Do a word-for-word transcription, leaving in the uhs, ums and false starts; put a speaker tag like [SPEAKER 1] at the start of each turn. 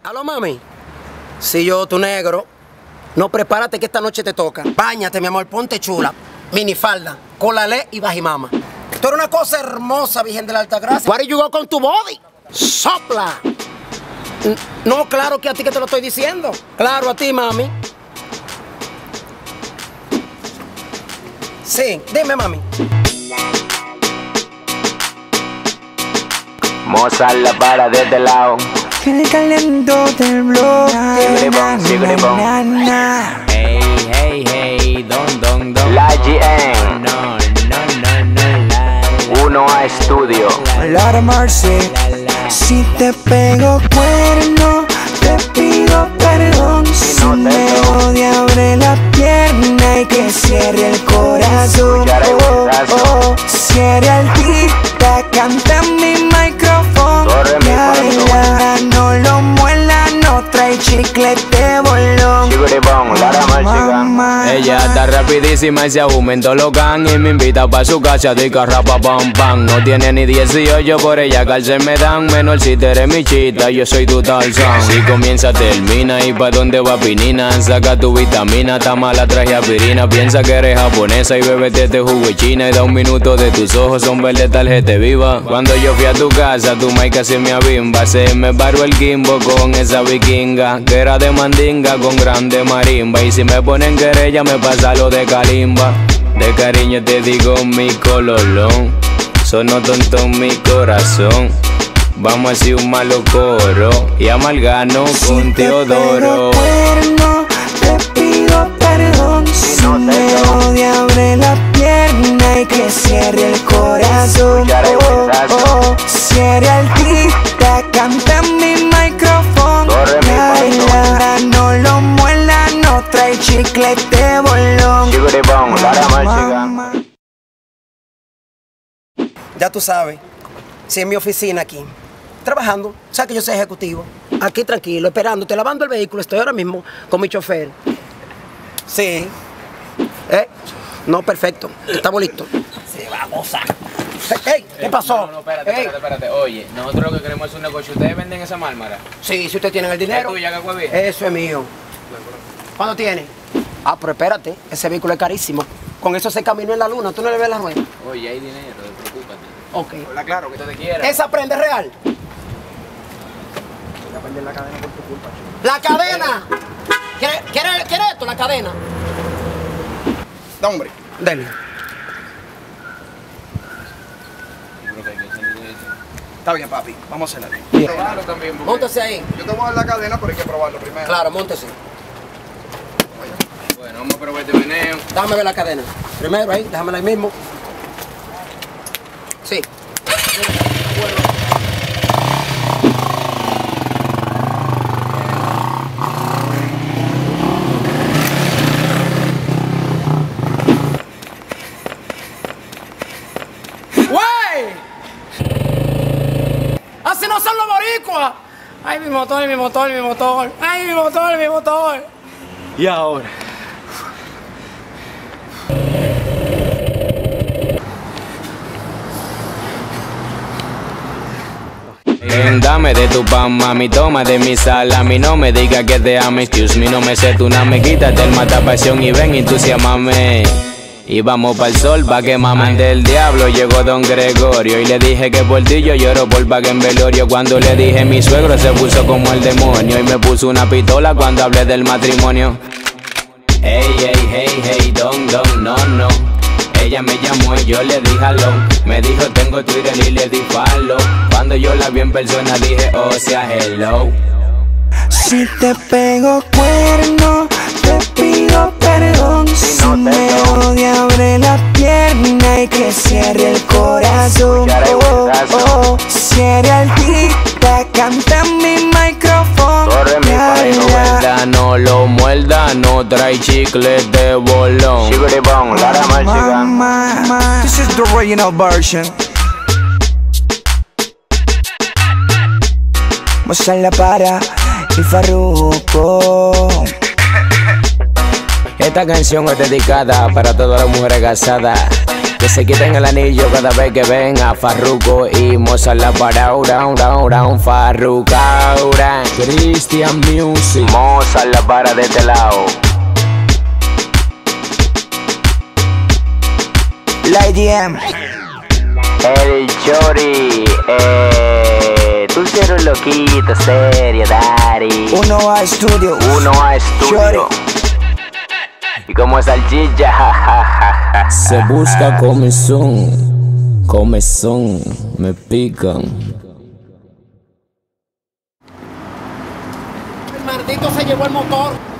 [SPEAKER 1] Aló, mami. Si yo, tu negro. No, prepárate que esta noche te toca. Báñate, mi amor, ponte chula. Minifalda, colalé y bajimama. Tú eres una cosa hermosa, Virgen de la Altagracia. What you go con tu body? ¡Sopla! No, claro que a ti que te lo estoy diciendo. Claro, a ti, mami. Sí, dime, mami.
[SPEAKER 2] Mozart la para de este lado.
[SPEAKER 3] Que le calentó del blog.
[SPEAKER 2] Hey, hey, hey, don, don, don. La G N. No, no, no, no, la. Uno A Estudio.
[SPEAKER 3] Lara Marce. Si te pego cuerno, te pido perdón. Si me odia, abre la pierna y que cierre el corazón. Oh, oh, cierre el tic-tac, canta en mi micrófono. Baila, no lo muela, no trae chiclete bolón.
[SPEAKER 2] Ella está rapidísima y se aumentó los gang y me invita pa' su casa de carrapa pam pam. No tiene ni dieciocho, por ella cárcel me dan. Menor si te eres mi chita, yo soy tu Tarzán. Si comienza, termina y pa' dónde va pinina. Saca tu vitamina, está mala, traje aspirina. Piensa que eres japonesa y bebete este jugo de China. Y da un minuto de tus ojos, son verde tarjeta viva. Cuando yo fui a tu casa, tu mai casi me abimba. Se me paró el gimbo con esa vikinga que era de mandinga con grande marimba. Y si me ponen querella me pasa lo de calimba. De cariño te digo mi cololón. Sonó tonto en mi corazón. Vamos a hacer un malo coro y amalgano con
[SPEAKER 3] si
[SPEAKER 2] Teodoro.
[SPEAKER 3] Te cuerno, te pido perdón. Si no me odia, abre la pierna y que cierre el corazón. Oh, oh, cierre el tic-tac, canta en mi micrófono. Baila, no lo muela, no trae chiclete bolón.
[SPEAKER 1] Ya tú sabes, si en mi oficina aquí, trabajando, sabes que yo soy ejecutivo, aquí tranquilo, esperándote, lavando el vehículo, estoy ahora mismo con mi chofer. Sí. ¿Eh? No, perfecto, estamos listos. Sí, vamos a... Hey, ¿qué pasó?
[SPEAKER 2] No, no, espérate,
[SPEAKER 1] hey.
[SPEAKER 2] espérate, espérate. Oye, nosotros lo que queremos es un negocio. ¿Ustedes venden esa mármara?
[SPEAKER 1] Sí, si usted tiene el dinero.
[SPEAKER 2] ¿Es tuya, Cacuaví?
[SPEAKER 1] Eso es mío. ¿Cuándo tiene? Ah, pero espérate, ese vehículo es carísimo. Con eso se caminó en la luna, ¿tú no le ves la rueda?
[SPEAKER 2] Oye, hay dinero, preocúpate.
[SPEAKER 1] Ok.
[SPEAKER 2] Habla claro, que te quiera.
[SPEAKER 1] ¿Esa prende real?
[SPEAKER 2] Voy a perder la cadena por tu culpa, chico.
[SPEAKER 1] ¡La cadena! ¿Quiere, quiere, quiere esto, la cadena?
[SPEAKER 4] Da, hombre.
[SPEAKER 1] Dele.
[SPEAKER 4] Está bien, papi. Vamos a hacerlo.
[SPEAKER 1] Bien.
[SPEAKER 2] Probarlo también, porque...
[SPEAKER 1] Móntese ahí.
[SPEAKER 4] Yo te voy a dar la cadena, pero hay que probarlo primero.
[SPEAKER 1] Claro, móntese.
[SPEAKER 2] Bueno, vamos a probar este meneo.
[SPEAKER 1] Déjame ver la cadena. Primero ahí, déjamela ahí mismo. Sí. ¡Así no son los boricuas! ¡Ay, mi motor, mi motor, mi motor! ¡Ay, mi motor, mi motor!
[SPEAKER 2] ¿Y ahora? Dame de tu pan, mami, toma de mi sal. A mí no me diga que te amo, excuse me, no me sé tu name. Quítate el matapasión y ven, entusiasmame. Y vamos pa'l sol pa' que mamen del diablo. Llegó don Gregorio y le dije que por ti yo lloro por pague en velorio. Cuando le dije mi suegro se puso como el demonio y me puso una pistola cuando hablé del matrimonio. Hey, hey, hey, hey, don, don, no, no. Ella me llamó y yo le dije aló. Me dijo tengo Twitter y le di follow. Cuando yo la vi en persona dije oh sea hello.
[SPEAKER 3] Si te pego cuerno, te pido perdón. Si me odia, abre la pierna y que cierre el corazón. Oh, oh, cierre el tic-tac, canta en mi micrófono.
[SPEAKER 2] Baila, no lo muerda, no trae chiclete bolón.
[SPEAKER 3] This is the original version. Mozart la para y Farruko.
[SPEAKER 2] Esta canción es dedicada para todas las mujeres casadas Que se quiten el anillo cada vez que venga Farruko y Mozart la para down, down, down, Farruko, Christian Music, Mozart la para de este lado.
[SPEAKER 3] La I D M.
[SPEAKER 2] El Chori, eh, tú si eres un loquito, serio, Dari.
[SPEAKER 3] Uno a estudio.
[SPEAKER 2] Uno a estudio. Y como salchicha, jajaja. Se busca comezón, comezón, me pican.
[SPEAKER 1] El maldito se llevó el motor.